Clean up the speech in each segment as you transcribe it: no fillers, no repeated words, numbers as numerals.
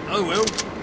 Oh well.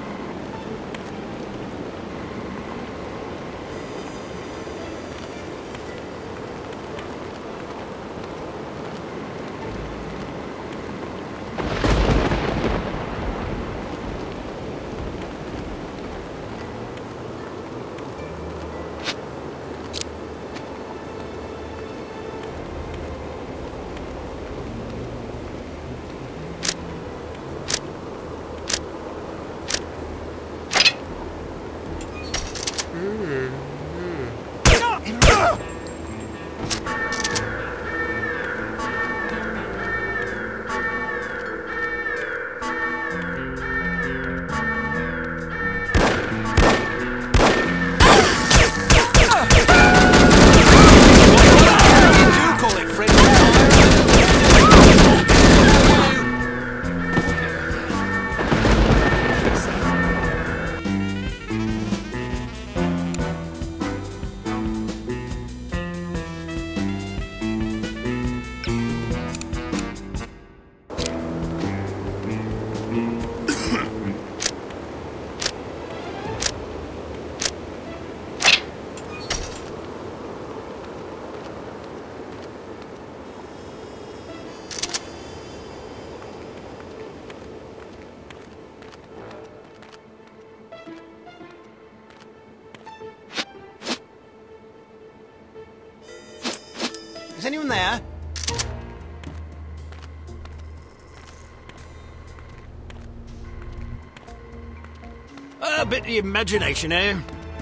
Is anyone there? A bit of imagination, eh?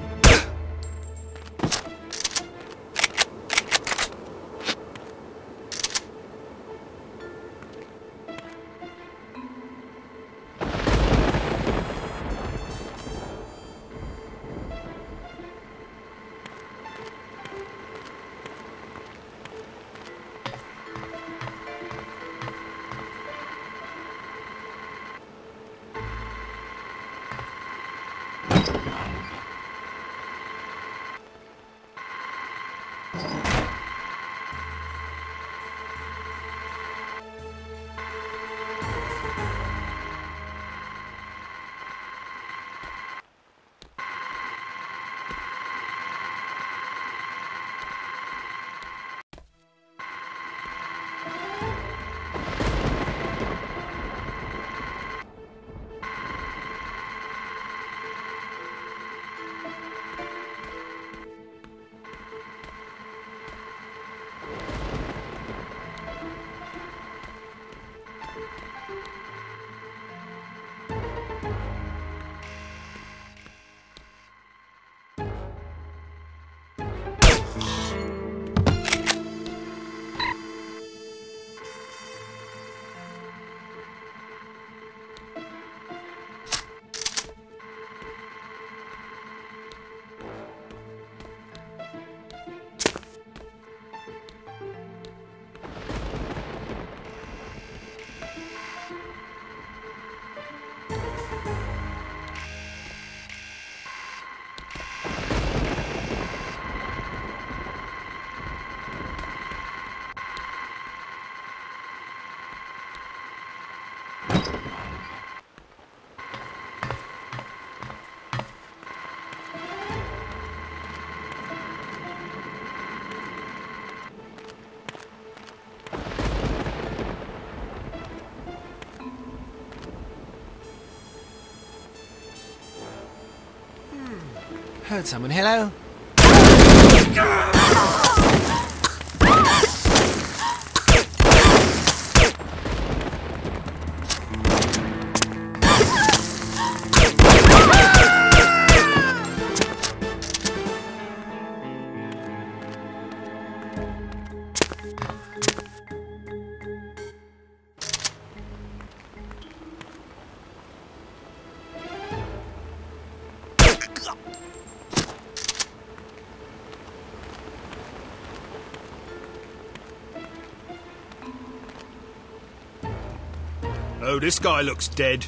Heard someone. Hello? Oh, this guy looks dead.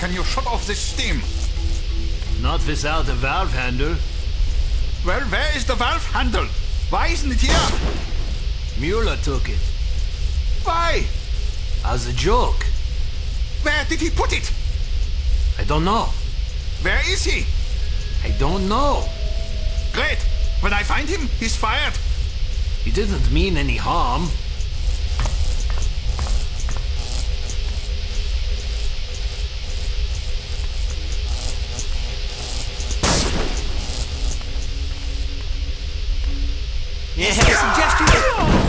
can you shut off this steam? Not without a valve handle. Well, where is the valve handle? Why isn't it here? Mueller took it. Why? As a joke. Where did he put it? I don't know. Where is he? I don't know. Great. When I find him, he's fired. He didn't mean any harm. Yeah, have a suggestion?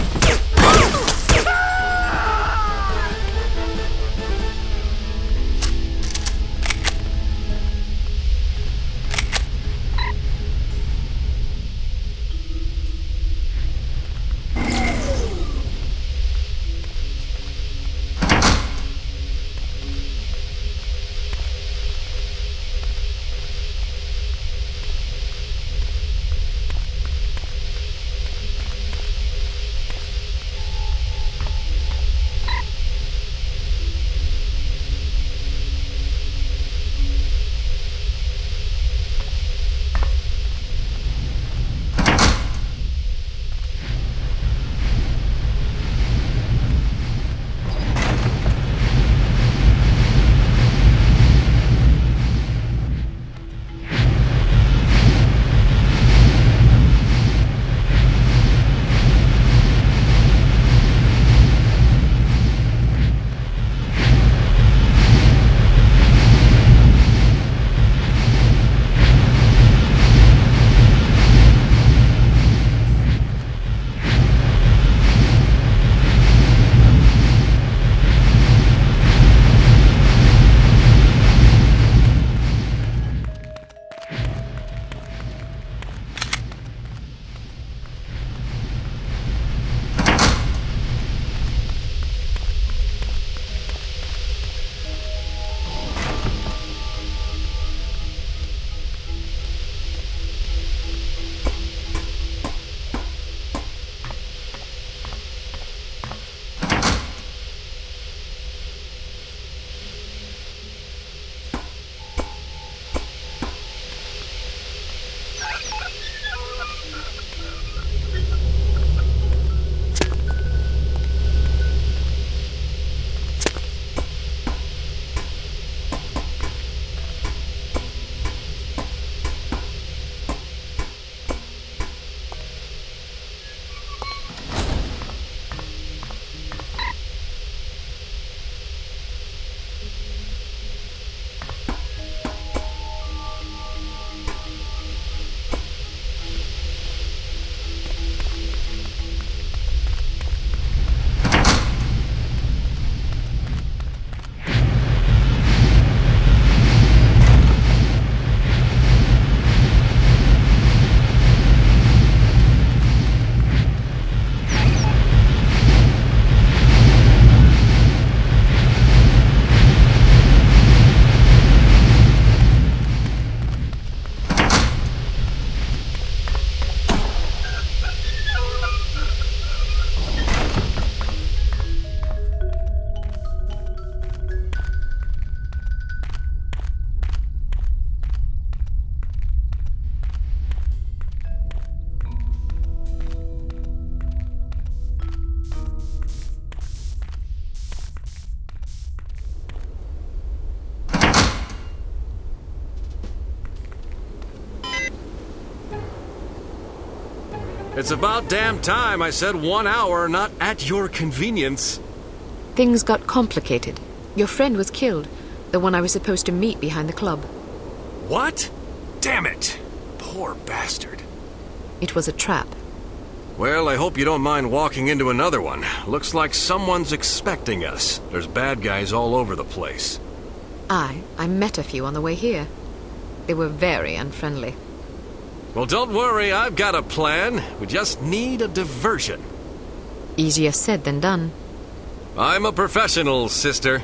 It's about damn time I said 1 hour, not at your convenience. Things got complicated. Your friend was killed, the one I was supposed to meet behind the club. What? Damn it. Poor bastard. It was a trap. Well, I hope you don't mind walking into another one. Looks like someone's expecting us. There's bad guys all over the place. I met a few on the way here. They were very unfriendly. Well, don't worry, I've got a plan. We just need a diversion. Easier said than done. I'm a professional, sister.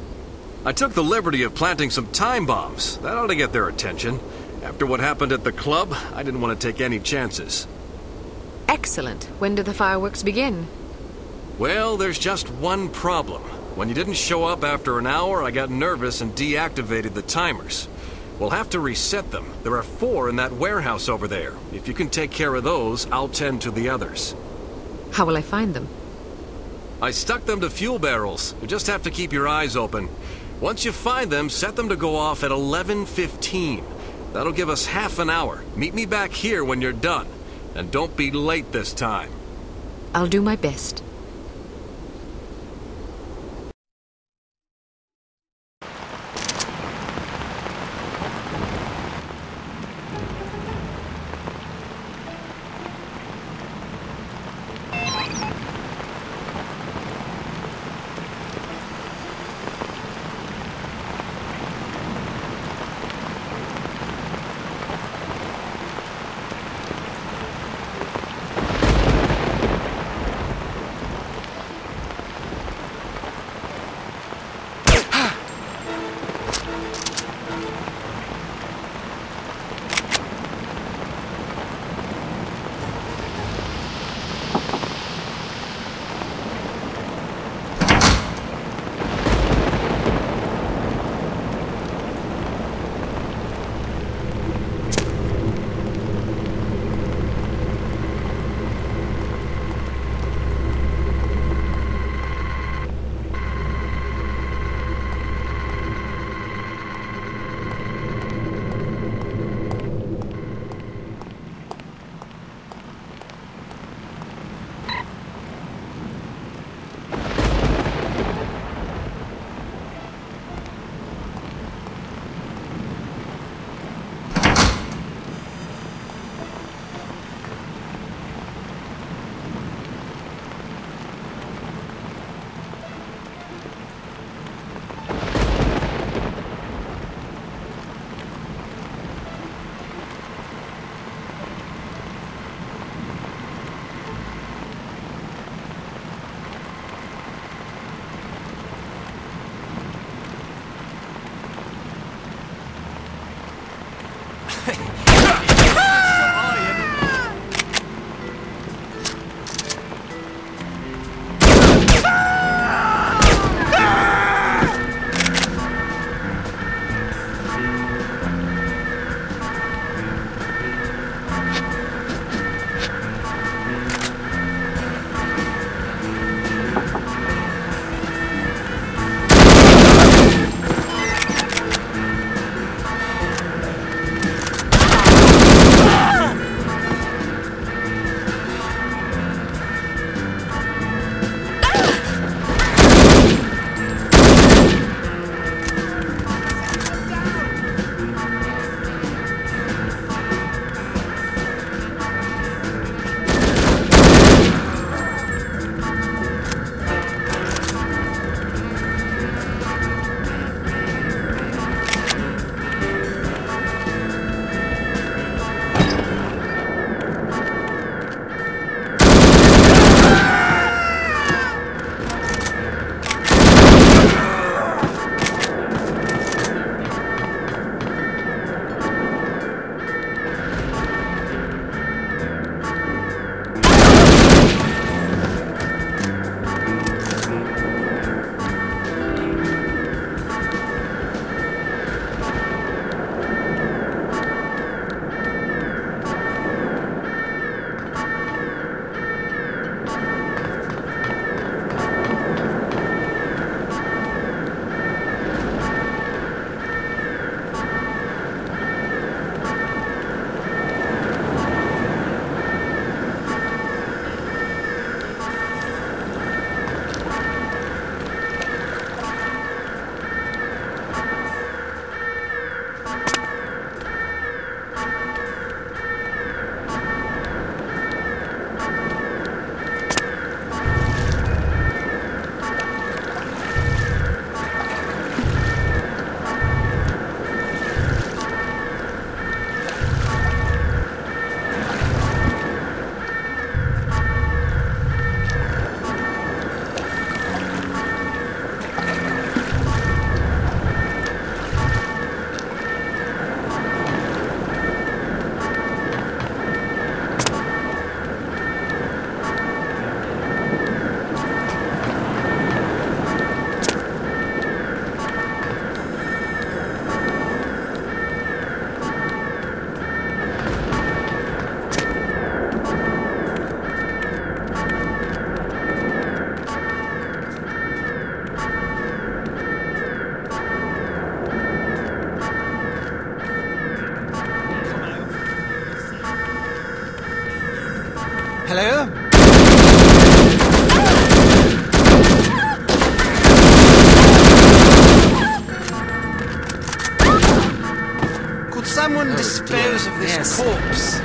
I took the liberty of planting some time bombs. That ought to get their attention. After what happened at the club, I didn't want to take any chances. Excellent. When do the fireworks begin? Well, there's just one problem. When you didn't show up after an hour, I got nervous and deactivated the timers. We'll have to reset them. There are 4 in that warehouse over there. If you can take care of those, I'll tend to the others. How will I find them? I stuck them to fuel barrels. You just have to keep your eyes open. Once you find them, set them to go off at 11:15. That'll give us half an hour. Meet me back here when you're done. And don't be late this time. I'll do my best. dispose of this Yes. corpse?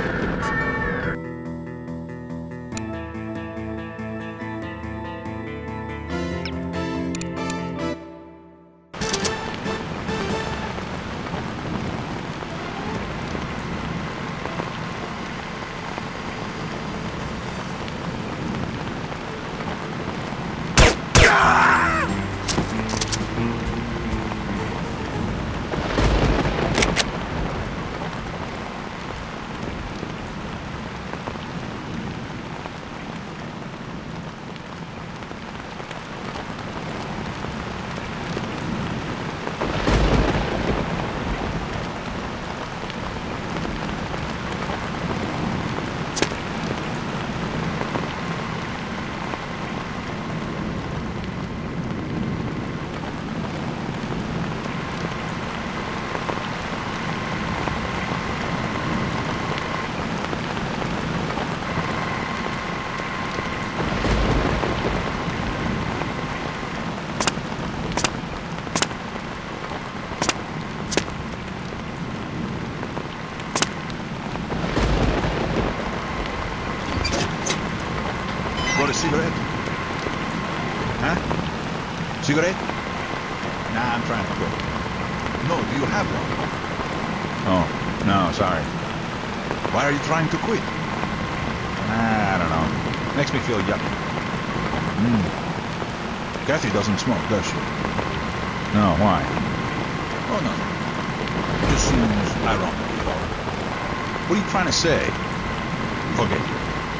Got a cigarette? Huh? Cigarette? Nah, I'm trying to quit. No, do you have one? Oh, no, sorry. Why are you trying to quit? I don't know. Makes me feel yucky. Kathy doesn't smoke, does she? No, why? Oh, nothing. Just seems ironic, is all. What are you trying to say? Forget it.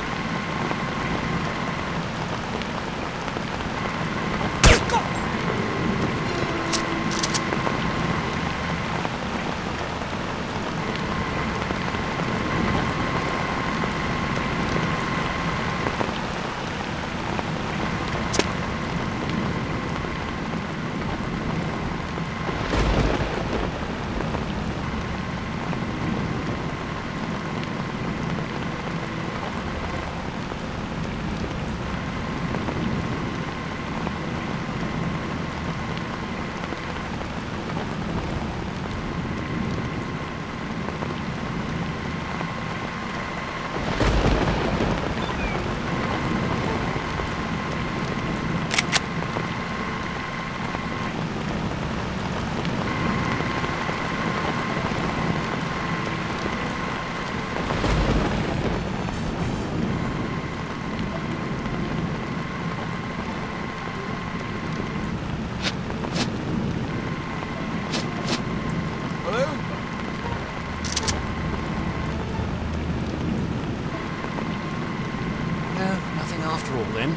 After all, then.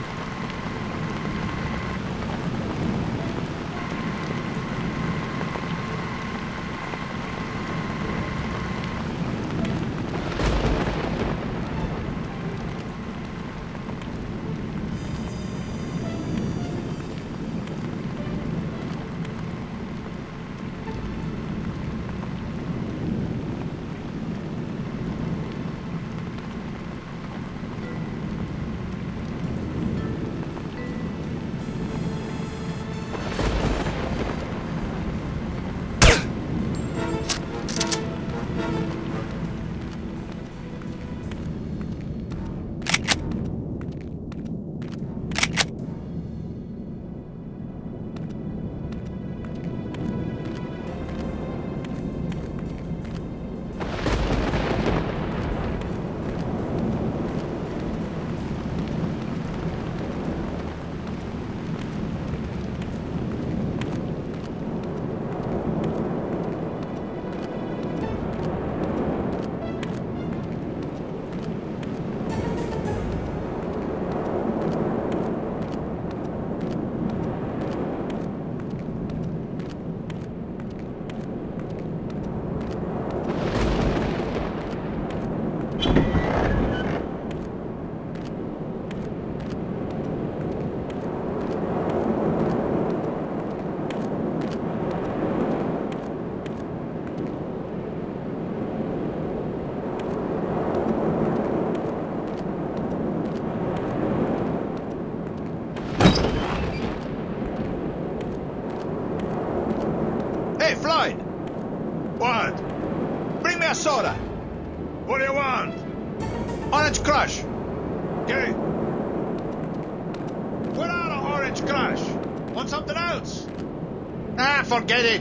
Hey, Floyd! What? Bring me me a soda. What do you want? Orange Crush. Okay. We're out of Orange Crush. Want something else? Ah, forget it.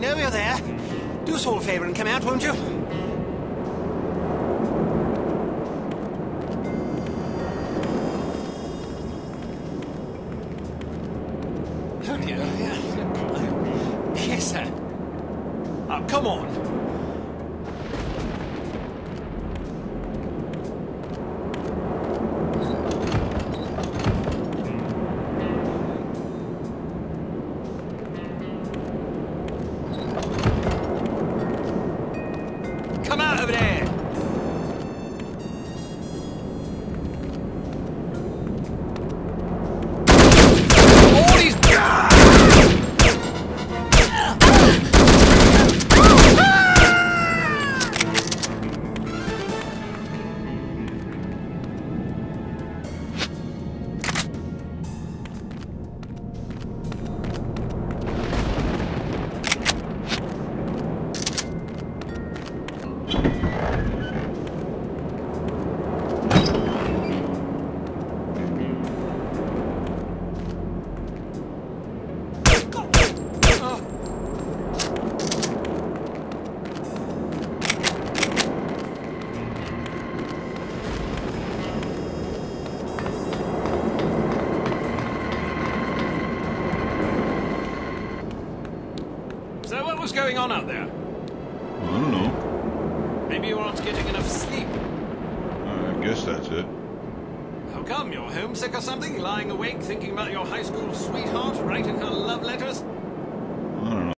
know you're there. Do us all a favour and come out, won't you? Oh dear, yes, sir. Oh, come on. Come out over there! All these... So what was going on out there? I don't know. Maybe you aren't getting enough sleep. I guess that's it. How come? You're homesick or something? Lying awake thinking about your high school sweetheart, writing her love letters?